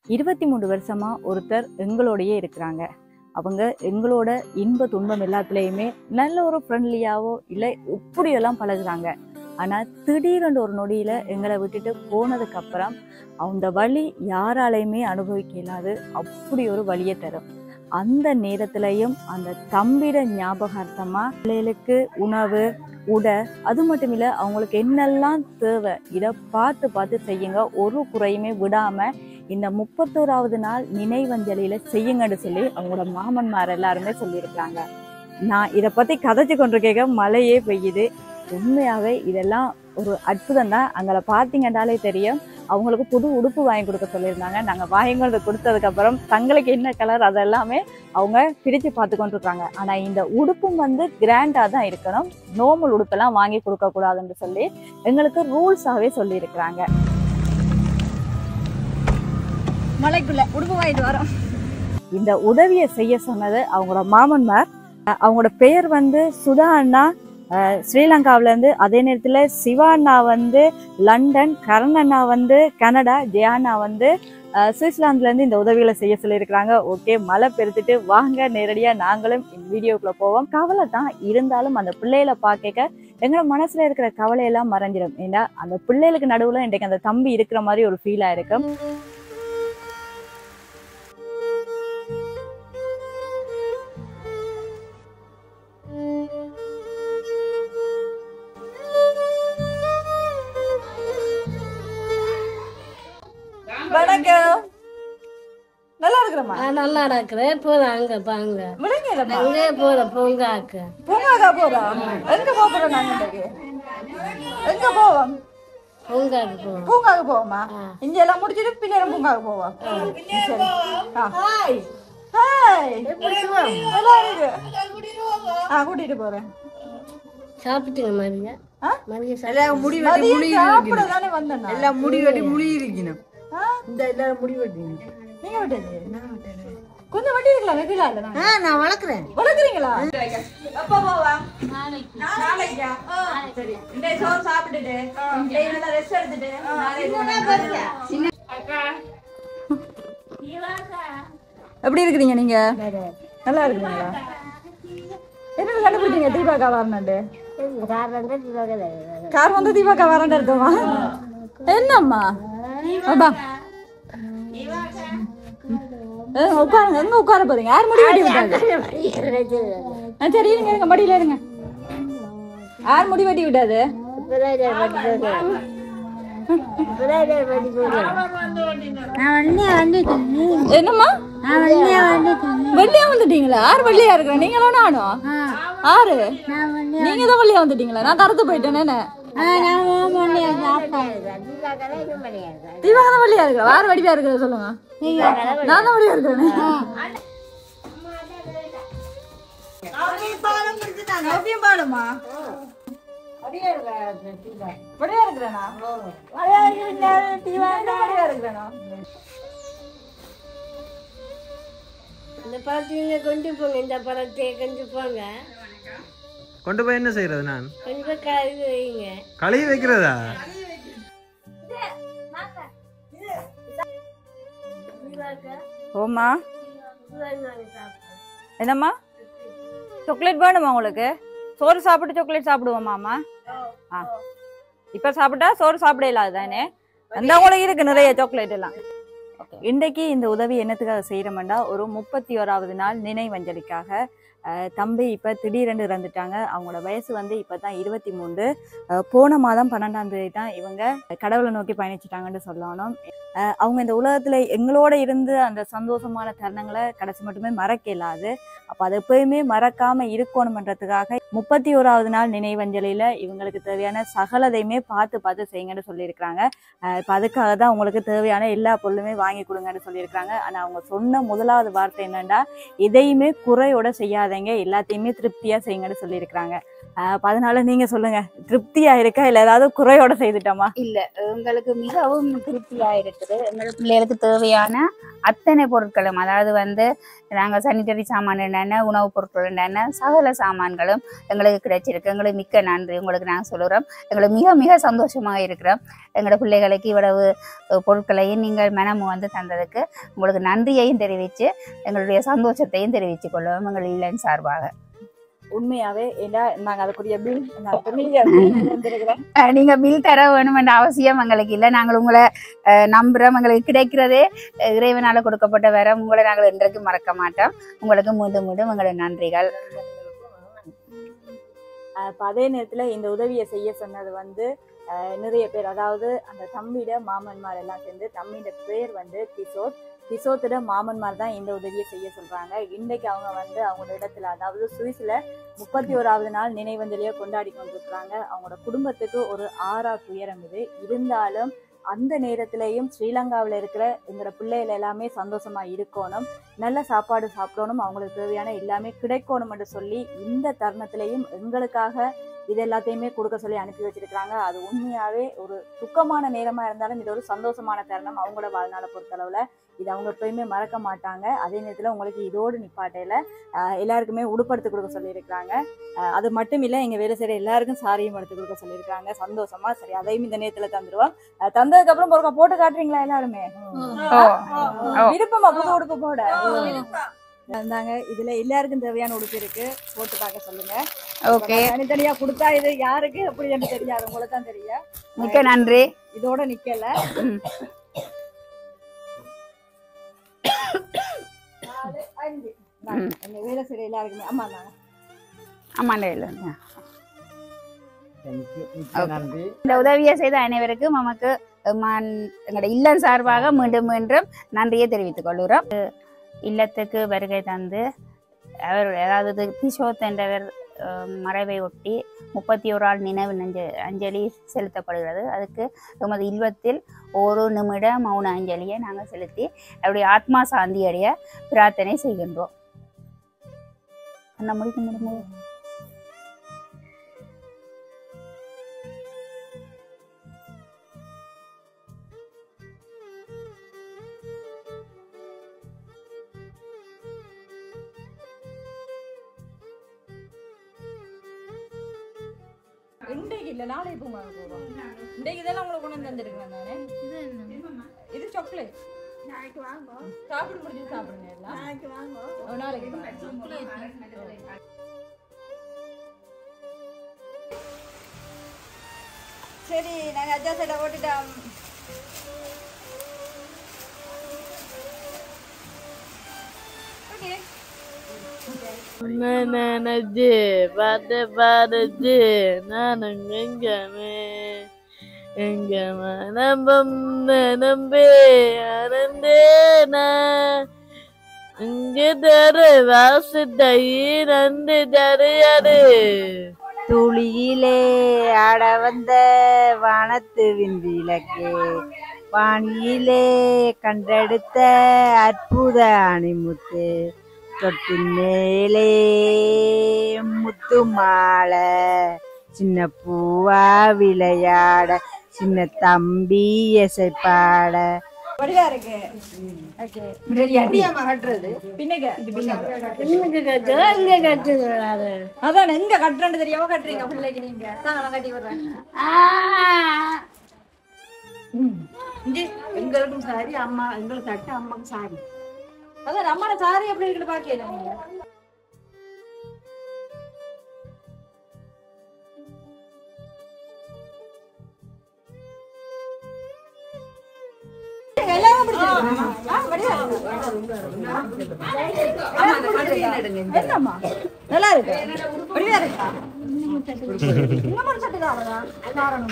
23 வருஷமா ஒருத்தர் எங்களோடயே இருக்கிறாங்க. அவங்க எங்களோட இன்ப துன்பம் எல்லாத்துலேயுமே நல்ல ஒரு ஃப்ரெண்ட்லியாவோ இல்லை இப்படியெல்லாம் பழகுறாங்க. ஆனால் திடீரென்று ஒரு நொடியில் எங்களை விட்டுட்டு போனதுக்கு அப்புறம் அந்த வலி யாராலையுமே அனுபவிக்க இயலாது. அப்படி ஒரு வலியை தரும். அந்த நேரத்திலையும் அந்த தம்பிட ஞாபகார்த்தமாக பிள்ளைகளுக்கு உணவு உடை அது மட்டும் இல்லை, அவங்களுக்கு என்னெல்லாம் தேவை இதை பார்த்து பார்த்து செய்யுங்க. ஒரு குறையுமே விடாமல் இந்த 31வது நாள் நினைவஞ்சலியில செய்யுங்கன்னு சொல்லி அவங்களோட மாமன்மார் எல்லாருமே சொல்லியிருக்காங்க. நான் இதை பற்றி கதைச்சு கொண்டிருக்க மழையே பெய்யுது. உண்மையாகவே இதெல்லாம் ஒரு அற்புதம் தான். அங்கே பார்த்தீங்கன்னாலே தெரியும். அவங்களுக்கு புது உடுப்பு வாங்கி கொடுக்க சொல்லியிருந்தாங்க. நாங்கள் வாங்கி கொடுத்ததுக்கப்புறம் தங்களுக்கு என்ன கலர் அதெல்லாமே அவங்க பிரித்து பார்த்து கொண்டிருக்காங்க. ஆனால் இந்த உடுப்பும் கிராண்டாக தான் இருக்கணும், நார்மல் உடுப்பெல்லாம் வாங்கி கொடுக்கக்கூடாதுன்னு சொல்லி எங்களுக்கு ரூல்ஸாகவே சொல்லியிருக்கிறாங்க. மலைக்குள்ள உடுப்பு வாங்கிட்டு வரோம். இந்த உதவியை செய்ய சொன்னது அவங்களோட மாமன்மார். அவங்களோட பெயர் சுதா அண்ணா ஸ்ரீலங்காவிலேருந்து, அதே நேரத்தில் சிவா அண்ணா லண்டன், கரண் அண்ணா கனடா, ஜெயா அண்ணா சுவிட்சர்லாந்துலேருந்து இந்த உதவிகளை செய்ய சொல்லியிருக்கிறாங்க. ஓகே, மழை பெருத்துட்டு வாங்க நேரடியாக நாங்களும் இந்த வீடியோக்குள்ளே போவோம். கவலை தான் இருந்தாலும் அந்த பிள்ளைகளை பார்க்க எங்களோட மனசில் இருக்கிற கவலையெல்லாம் மறைஞ்சிடும். ஏன்னா அந்த பிள்ளைகளுக்கு நடுவில் இன்றைக்கு அந்த தம்பி இருக்கிற மாதிரி ஒரு ஃபீலாக இருக்கும். வணக்கம், நல்லா இருக்கிறமா? நல்லா இருக்கிறேன். போறேன் அங்க பாங்க அங்கே போறோம். பூங்காக்கு பூங்காக்கா போறோம். எங்க போறோம்? நாங்க எங்க போவோம்? பூங்காக்கு போவோம். பூங்காக்கு போவோமா? இங்க எல்லாம் முடிச்சிட்டு பின்னேரம் பூங்காக்கு போவோம். கூட்டிட்டு போறேன். சாப்பிட்டுங்க மதிய மதிய எல்லாம் முடி வெட்டி முடி இருக்கணும். இந்த எல்லாரும் முடி வெட்டிங்க. நீங்க வெட்டீங்க? கொஞ்சம் வெட்டி இருக்கலாம். நான் வளர்க்குறேன். வளர்க்குறீங்களா? எப்ப போவா? நாளைக்கா? சரி, இந்த சோறு சாப்பிட்டுட்டு நல்லா ரெஸ்ட் எடுத்துட்டு எப்படி இருக்கிறீங்க நீங்க? நல்லா இருக்கிறீங்களா? என்ன கண்டுபிடிச்சீங்க தீபாக்கா வரணுண்டு? கார் வந்து தீபாக்கா வரண்டு இருக்குமா? என்னம்மா உட்காருங்க. எங்க உட்கார போறீங்க? யார் முடி வெட்டி விட்டாங்க? சரி இருங்க, இருங்க, மடியில இருங்க. யார் முடி வெட்டி விட்டாது? என்னம்மா வெள்ளியா வந்துட்டீங்களா? யார் வெள்ளியா இருக்கிற? நீங்களும் நானும்? ஆறு நீங்க தான் வெள்ளியா வந்துட்டீங்களா? நான் கருத்து போயிட்டேன்னு. தீபாக தான் வழியா இருக்கிற. வேற வடிவா இருக்கிற சொல்லுங்க. நான் தான் வழியா இருக்கிறேன். பாடுமா இந்த பழத்தை கொண்டு போங்க. இந்த பழத்தை கொண்டு போங்க. கொண்டு போய் என்ன செய்யறது? நான் கொஞ்சம் கழுவி வைங்க. கழுவி வைக்கிறதா? ஓமா என்னம்மா சாக்லேட் வேணுமா உங்களுக்கு? சோறு சாப்பிட்டு சாக்லேட் சாப்பிடுவோமாம்மா? இப்ப சாப்பிட்டா சோறு சாப்பிட இல்லாதானே? அந்த உங்களுக்கு இருக்கு நிறைய சாக்லேட் எல்லாம். இன்றைக்கு இந்த உதவி என்னத்துக்காக செய்யறோம்னா, ஒரு 31வது நாள் நினைவஞ்சலிக்காக. தம்பி இப்போ திடீரென்று இறந்துட்டாங்க. அவங்களோட வயசு இப்போ தான் 23. போன மாதம் 12ஆம் தேதி தான் இவங்க கடவுளை நோக்கி பயணிச்சிட்டாங்கன்னு சொல்லணும். அவங்க இந்த உலகத்தில் எங்களோட இருந்து அந்த சந்தோஷமான தருணங்களை கடைசி மட்டுமே மறக்க இயலாது. அப்போ அதை எப்பயுமே மறக்காமல் இருக்கணுமன்றதுக்காக 31வது நாள் நினைவஞ்சலியில் இவங்களுக்கு தேவையான சகலதையுமே பார்த்து பார்த்து செய்யுங்கன்னு சொல்லியிருக்கிறாங்க. இப்போ அதுக்காக தான் உங்களுக்கு தேவையான எல்லா பொருளுமே வாங்கி கொடுங்கன்னு சொல்லியிருக்கிறாங்க. ஆனால் அவங்க சொன்ன முதலாவது வார்த்தை என்னன்னா, இதையுமே குறையோட செய்யாதீங்க, எல்லாத்தையுமே திருப்தியாக செய்யுங்கன்னு சொல்லியிருக்கிறாங்க. அதனால நீங்க சொல்லுங்க, திருப்தியா இருக்கா இல்ல ஏதாவது குறையோட செய்துட்டோமா? இல்ல, எங்களுக்கு மிகவும் திருப்தியா இருக்குது. எங்களுக்கு பிள்ளைகளுக்கு தேவையான அத்தனை பொருட்களும், அதாவது வந்து நாங்கள் சானிட்டரி சாமான் என்னென்ன, உணவுப் பொருட்கள் என்னென்ன, சகல சாமான்களும் எங்களுக்கு கிடைச்சிருக்கு. எங்களுக்கு மிக்க நன்றி உங்களுக்கு நாங்கள் சொல்லுறோம். எங்களுக்கு மிக மிக சந்தோஷமாக இருக்கிறோம். எங்களோட பிள்ளைகளுக்கு இவ்வளவு பொருட்களையும் நீங்கள் மனமும் வந்து தந்ததுக்கு உங்களுக்கு நன்றியையும் தெரிவித்து எங்களுடைய சந்தோஷத்தையும் தெரிவித்துக் கொள்வோம் எங்கள் இல்லைன்னு சார்பாக. உண்மையாவே ஏன்னா நாங்க அதுக்குரிய பில் நீங்க பில் தர வேணும் என்ற அவசியம் எங்களுக்கு இல்லை. நாங்கள் உங்களை நம்புறோம். எங்களுக்கு கிடைக்கிறதே இறைவனால கொடுக்கப்பட்ட வரம். உங்களை நாங்கள் என்றைக்கும் மறக்க மாட்டோம். உங்களுக்கு மீண்டும் மீண்டும் எங்களுடைய நன்றிகள். அதே நேரத்துல இந்த உதவியை செய்ய சொன்னது வந்து நிறைய பேர், அதாவது அந்த தம்பியோட மாமன்மார் எல்லாம் சேர்ந்து, தம்பியோட பேர் வந்து கிசோத்தோட மாமன்மார் தான் இந்த உதவியை செய்ய சொல்றாங்க. இன்றைக்கு அவங்க வந்து அவங்களோட இடத்துல, அதாவது சுவிஸ்ல 31வது நாள் நினைவஞ்சலியை கொண்டாடி கொண்டிருக்கிறாங்க. அவங்களோட குடும்பத்துக்கு ஒரு 6 துயரம் இது இருந்தாலும் அந்த நேரத்திலையும் ஸ்ரீலங்காவில் இருக்கிற எங்களோட பிள்ளைகள் எல்லாமே சந்தோஷமா இருக்கணும், நல்ல சாப்பாடு சாப்பிடணும், அவங்களுக்கு தேவையான எல்லாமே கிடைக்கணும் என்று சொல்லி இந்த தருணத்திலையும் எங்களுக்காக இது எல்லாத்தையுமே கொடுக்க சொல்லி அனுப்பி வச்சிருக்கிறாங்க. அது உண்மையாவே ஒரு துக்கமான நேரமா இருந்தாலும் இது ஒரு சந்தோஷமான தருணம் அவங்களோட வாழ்நாளை பொறுத்தளவுல. இது அவங்க எப்பயுமே மறக்க மாட்டாங்க. அதே நேரத்தில் உங்களுக்கு இதோடு நிப்பாட்டையில எல்லாருக்குமே உடுப்படுத்தி கொடுக்க சொல்லியிருக்கிறாங்க. அது மட்டும் இல்லை, எங்கள் வேலை செய்கிற எல்லாருக்கும் சாரியும் எடுத்து கொடுக்க சொல்லியிருக்காங்க. சந்தோஷமா சரி, அதையும் இந்த நேரத்தில் தந்துடுவோம். தந்ததுக்கு அப்புறம் பொறுக்க போட்டு காட்டுறீங்களா எல்லாருமே? விருப்பமா புது உடுப்பு போட இருந்தாங்க. இதுல எல்லாருக்கும் தேவையான உடுப்பு இருக்கு, போட்டு பார்க்க சொல்லுங்க. ஓகே, தனித்தனியா கொடுத்தா இது யாருக்கு எப்படி என்று தெரியாது, உங்களுக்கு தான் தெரியும். மிக்க நன்றி. இதோட நிக்கல, வேலை செய்யற எல்லாருக்குமே அம்மா தாங்க. இந்த உதவியை செய்த அனைவருக்கும் நமக்கு எங்களோட இல்லம் சார்பாக மீண்டும் மீண்டும் நன்றியை தெரிவித்துக் கொள்கிறோம். இல்லத்துக்கு வருகை தந்து அவர், அதாவது கிஷோத் என்றவர் மறைவை ஒட்டி 31 நினைவு அஞ்சலி செலுத்தப்படுகிறது. அதுக்கு எமது இல்லத்தில் 1 நிமிட மௌன அஞ்சலியை நாங்கள் செலுத்தி அவருடைய ஆத்மா சாந்தி அடைய பிரார்த்தனை செய்கின்றோம். முடிக்க முடியும். இன்றைக்கு இல்லை, நாளை பூ வாங்க போகிறோம். இன்றைக்கு இதெல்லாம் உங்களுக்கு கொண்டு வந்து தந்துருக்கேன் நானே. இது சாக்லேட். நாளைக்கு வாங்க, சாப்பிட முடிஞ்சு சாப்பிடுங்க. எல்லாம் நாளைக்கு வாங்க, நாளைக்கு சரி. நாங்கள் அஜா சைடை ஓட்டுட்டோம். ஓகே, நனஜே பாத பாதஜே நானங்கங்கமே எங்கமா நம்பம் நம்பே ஆனந்தேனா இங்கே தர வாசத்தை நந்து தரையாரு துளியிலே ஆட வந்த வானத்து விண்விளக்கே, வானியிலே கண்டெடுத்த அற்புத அணிமுத்து, தொட்டின் மேலே முத்து மாலை, சின்ன பூவா விளையாட, சின்ன தம்பி எசைப்பாட. வடிவா இருக்கு. ஓகே, ரெடியாமா கட்டுறது? பின்னங்க இது அதான் எங்க கட்டுறேன்னு தெரியாம கட்டுறீங்க பிள்ளைக்கு. நீங்க நான் கட்டி விடுறேன். எங்களுக்கும் சாரி, அம்மா எங்களுக்கு கட்ட, அம்மாக்கும் சாரி. அதான் அம்மா சாரி எப்படி இருக்குன்னு பாக்கல நீங்க. நல்லா இருக்கு. வடிவா இருக்கா? இன்னும் சட்டை தான்.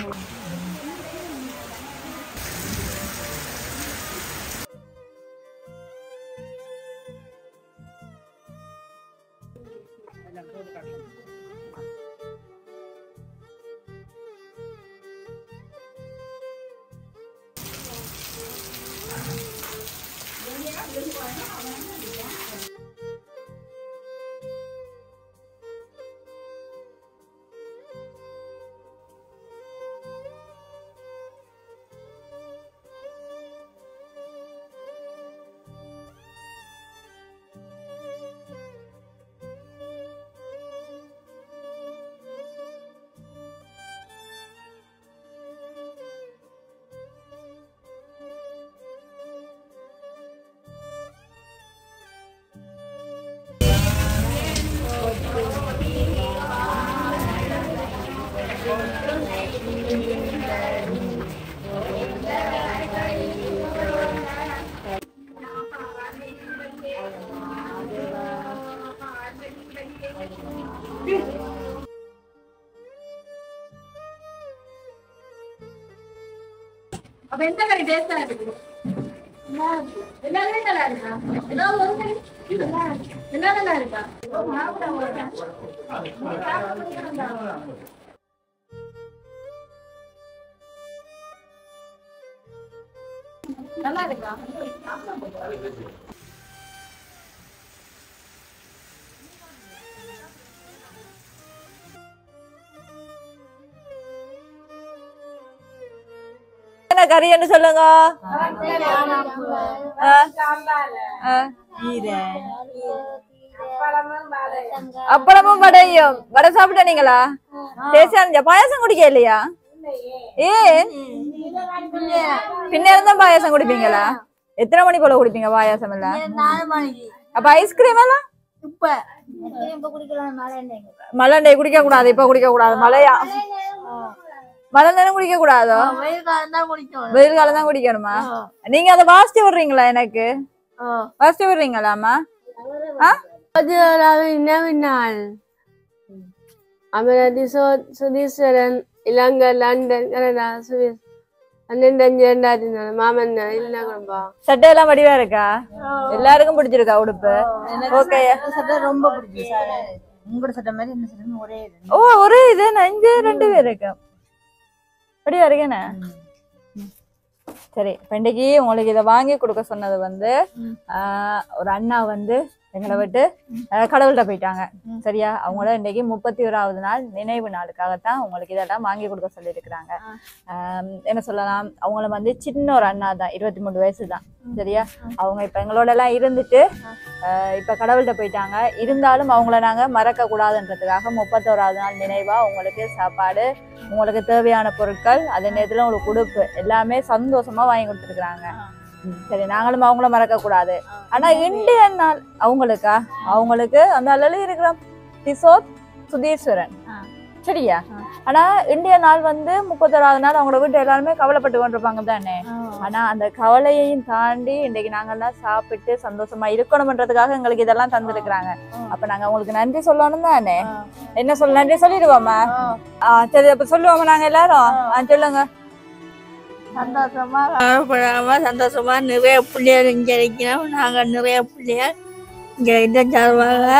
அப்ப எந்த கறி டேஸ்டா இருக்கு? எல்லாமே நல்லா இருக்கா? ஏதாவது ஒரு கறி எல்லாம் நல்லா இருக்கா? நல்லா இருக்கா? என்ன கறின்னு சொல்லுங்க. அப்பளமும் வடையும். வடை சாப்பிட்ட நீங்களா? டேஸ்டா பாயாசம் குடிக்க இல்லையா? ஏன் பின்ன இருந்தா பாயாசம் குடிப்பீங்களா? எத்தனை மணி போல குடிப்பீங்க பாயாசம் எல்லாம்? அப்ப ஐஸ்கிரீம் எல்லாம் மலண்டை குடிக்க கூடாது. இப்ப குடிக்க கூடாது. மழையா மழை நேரம் குடிக்க கூடாதோ? வெயில் காலம் தான் குடிக்கணுமா? நீங்க அதை வாசிச்சு விடுறீங்களா? எனக்கு வாசிச்சு விடுறீங்களாமா? Amaravathi Sutheeswaran Ilangai London Canada Swiss 12/5/2004 மாமன் இல்லைப்பா. சட்டை எல்லாம் வடிவா இருக்கா? எல்லாருக்கும் பிடிச்சிருக்கா உடுப்பு? ஓகே. சட்டை ரொம்ப பிடிக்கும். உங்களோட சட்டை மாதிரி என்ன சட்டை ஒரே இது. ஓ ஒரே இது. நான் இங்க 2 பேர் இருக்கேன். வடிவா இருக்கேனே. சரி, இன்னைக்கு உங்களுக்கு இதை வாங்கி கொடுக்க சொன்னது வந்து ஒரு அண்ணா வந்து எங்களை விட்டு கடவுள்கிட்ட போயிட்டாங்க. சரியா? அவங்கள இன்னைக்கு 31வது நாள் நினைவு நாளுக்காகத்தான் உங்களுக்கு இதெல்லாம் வாங்கி கொடுக்க சொல்லியிருக்கிறாங்க. என்ன சொல்லலாம், அவங்கள வந்து சின்ன ஒரு அண்ணா தான், 23 வயசு தான். சரியா? அவங்க இப்ப எங்களோட எல்லாம் இருந்துட்டு இப்ப கடவுள்கிட்ட போயிட்டாங்க. இருந்தாலும் அவங்கள நாங்க மறக்க கூடாதுன்றதுக்காக 31வது நாள் நினைவா உங்களுக்கு சாப்பாடு, உங்களுக்கு தேவையான பொருட்கள், அதே நேரத்துல உங்களுக்கு உடுப்பு எல்லாமே சந்தோஷமா வாங்கி கொடுத்துருக்குறாங்க. சரி, நாங்களும் அவங்கள மறக்க கூடாது. ஆனா இந்தியன் நாள் அவங்களுக்கு அந்த அளவு இருக்கிற திசோத் சுதீஸ்வரன். சரியா? ஆனா இந்திய நாள் வந்து 31வது நாள் அவங்களோட வீட்டு எல்லாருமே கவலைப்பட்டு கொண்டிருப்பாங்க தானே. ஆனா அந்த கவலையையும் தாண்டி இன்றைக்கு நாங்கெல்லாம் சாப்பிட்டு சந்தோஷமா இருக்கணும்ன்றதுக்காக எங்களுக்கு இதெல்லாம் தந்திருக்கிறாங்க. அப்ப நாங்க அவங்களுக்கு நன்றி சொல்லணும் தானே. என்ன சொல்ல, நன்றி சொல்லிடுவோமா? சரி, அப்ப சொல்லுவோமா நாங்க எல்லாரும்? சொல்லுங்க. சந்தோஷமா நிறைய பிள்ளைகள் இங்க இருக்கணும். நாங்க நிறைய பிள்ளைகள் இங்க இந்த சார்பாக.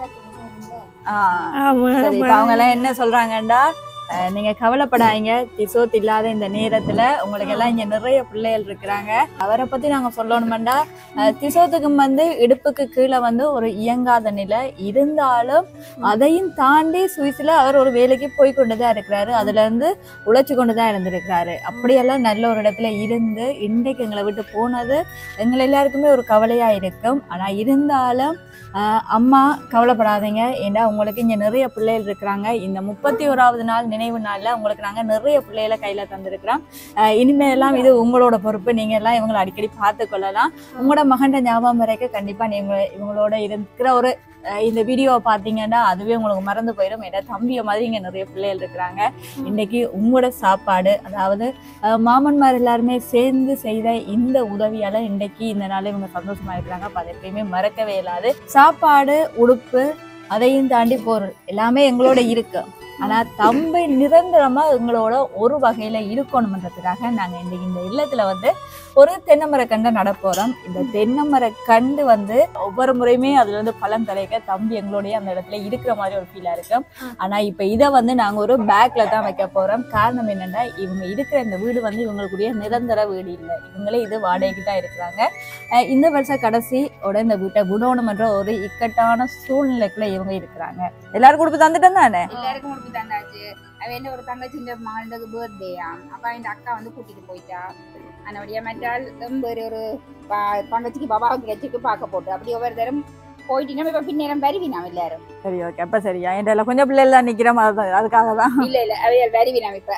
அவங்க எல்லாம் என்ன சொல்றாங்கடா, நீங்க கவலைப்படாதீங்க, திசோத் இல்லாத இந்த நேரத்துல உங்களுக்கு எல்லாம் இங்க நிறைய பிள்ளைகள் இருக்கிறாங்க. அவரை பத்தி நாங்க சொல்லணுமெண்டா, திசோத்துக்கு வந்து இடுப்புக்கு கீழே வந்து ஒரு இயங்காத நிலை இருந்தாலும் அதையும் தாண்டி சுவிஸ்ல அவர் ஒரு வேலைக்கு போய் கொண்டுதான் இருக்கிறாரு. அதுல இருந்து உழைச்சு கொண்டுதான் இருந்திருக்கிறாரு. அப்படியெல்லாம் நல்ல ஒரு இடத்துல இருந்து இன்றைக்கு எங்களை விட்டு போனது எங்களை எல்லாருக்குமே ஒரு கவலையா இருக்கும். ஆனா இருந்தாலும் அம்மா கவலைப்படாதீங்க, ஏன்னா உங்களுக்கு இங்க நிறைய பிள்ளைகள் இருக்கிறாங்க. இந்த 31வது நாள் நினைவு நாள்ல உங்களுக்கு நாங்க நிறைய பிள்ளைகளை கையில தந்திருக்கிறோம். இனிமேலாம் இது உங்களோட பொறுப்பு. நீங்க எல்லாம் இவங்களை அடிக்கடி பார்த்து கொள்ளலாம். உங்களோட மகன் ஞாபகம் வரைக்கும் கண்டிப்பா நீங்க இவங்களோட இருக்கிற ஒரு இந்த வீடியோவை பார்த்தீங்கன்னா அதுவே உங்களுக்கு மறந்து போயிடும். ஏன்னா தம்பிய மாதிரி இங்க நிறைய பிள்ளைகள் இருக்கிறாங்க. இன்னைக்கு உங்களோட சாப்பாடு, அதாவது மாமன்மார் எல்லாருமே சேர்ந்து செய்த இந்த உதவியால இன்னைக்கு இந்த நாள் இவங்க சந்தோஷமா இருக்கிறாங்க. அப்ப அதை எப்பயுமே மறக்கவே இல்லாது. சாப்பாடு, உடுப்பு, அதையும் தாண்டி பொருள் எல்லாமே எங்களோட இருக்கு. ஆனா தம்பி நிரந்தரமா எங்களோட ஒரு வகையில இருக்கணும்ன்றதுக்காக நாங்க இன்னைக்கு இந்த இல்லத்துல வந்து ஒரு தென்னைமர கண்டை நடப்போறோம். இந்த தென்னைமர கண்டு வந்து ஒவ்வொரு முறையுமே அதுல இருந்து பலன் கிடைக்க தம்பி எங்களோடய அந்த இடத்துல இருக்கிற மாதிரி ஒரு ஃபீலா இருக்கும். ஆனா இப்ப இதை வந்து நாங்க ஒரு பேக்ல தான் வைக்க போறோம். காரணம் என்னன்னா, இவங்க இருக்கிற இந்த வீடு வந்து இவங்களுக்குரிய நிரந்தர வீடு இல்லை. இவங்களே இது வாடகைக்கு தான் இருக்கிறாங்க. இந்த வருஷம் கடைசியோட இந்த வீட்டை குடோணும்ன்ற ஒரு இக்கட்டான சூழ்நிலைக்குள்ள இவங்க இருக்கிறாங்க. எல்லாரும் கொடுத்து தந்துட்டோம் தானே? எல்லாருக்கும் கொடுத்து தந்தாச்சு. அவ என்ன ஒரு தங்கச்சி மகளுக்கு பர்த்டேயா, அப்ப இந்த அக்கா வந்து கூட்டிட்டு போயிட்டா. அதனுடைய மெட்டால் வேறு ஒரு தங்கச்சிக்கு பாபாவுக்கு வச்சுக்கு பார்க்க போட்டு அப்படி ஒவ்வொரு தரம் போயிட்டீங்கன்னா இப்ப பின்னேரம் வருவினா எல்லாரும். சரி, ஓகே. அப்ப சரியா என் கொஞ்சம் பிள்ளைகள் தான் நிக்கிறோம், அதுக்காக தான். இல்ல அவையால் வருவினா. இப்ப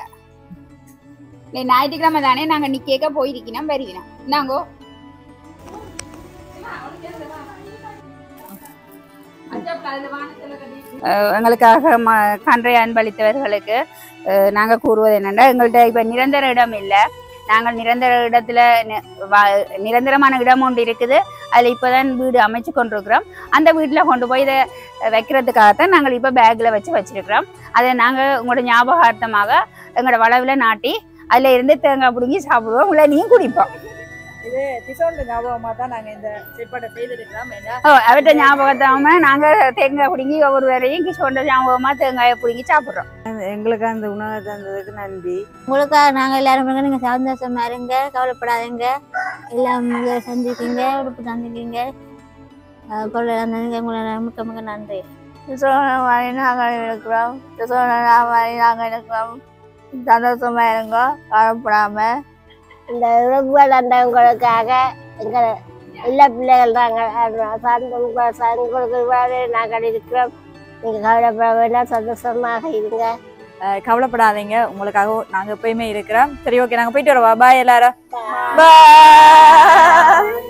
ஞாயிற்றுக்கிழமை தானே நாங்க நிக்க போயிருக்கோம், வருவினா நாங்கோ எங்களுக்காக கன்றை அன்பளித்தவர்களுக்கு நாங்கள் கூறுவது என்னென்னா, எங்கள்கிட்ட இப்போ நிரந்தர இடம் இல்லை. நாங்கள் நிரந்தர இடத்துல நிரந்தரமான இடம் ஒன்று இருக்குது. அதில் இப்போதான் வீடு அமைச்சு கொண்டிருக்கிறோம். அந்த வீட்டில் கொண்டு போய் இதை வைக்கிறதுக்காகத்தான் நாங்கள் இப்போ பேக்கில் வச்சிருக்கிறோம். அதை நாங்கள் உங்களோட ஞாபகார்த்தமாக எங்களோட வளவில் நாட்டி அதில் இருந்து தேங்காய் பிடுங்கி சாப்பிடுவோம். உள்ள நீயும் குடிப்போம். இது திசோண்ட ஞாபகமா தான் நாங்க இந்த செயற்பாட்டை செய்திருக்கிறோம். அவர்கிட்ட ஞாபகத்தாம நாங்க தேங்காய் பிடுங்கி ஒவ்வொரு வேலையும் கிஷோண்ட ஞாபகமா தேங்காயை பிடுங்கி சாப்பிடுறோம். எங்களுக்கு அந்த உணவை தந்ததுக்கு நன்றி. உங்களுக்காக நாங்கள் எல்லாரும் நீங்க சந்தோஷமா இருங்க, கவலைப்படாதீங்க, எல்லாம் செஞ்சுக்கீங்க, உடுப்பு தந்துக்கீங்க, பொருள் தந்தீங்க. உங்களை மிக்க மிக்க நன்றி. நாங்கள் இருக்கிறோம், நாங்கள் இருக்கிறோம். சந்தோஷமா இருங்க, கவலைப்படாம. இந்த உறவுகள் அந்தவங்களுக்காக எங்கள் எல்லா பிள்ளைகள் நாங்கள் இருக்கிறோம். நீங்கள் கவலைப்பட வேண்டாம், சந்தோஷமாக இருங்க, கவலைப்படாதீங்க. உங்களுக்காக நாங்க எப்பயுமே இருக்கிறோம். சரி, ஓகே, நாங்க போயிட்டு வரோம். பாய் எல்லாரும். பாய்.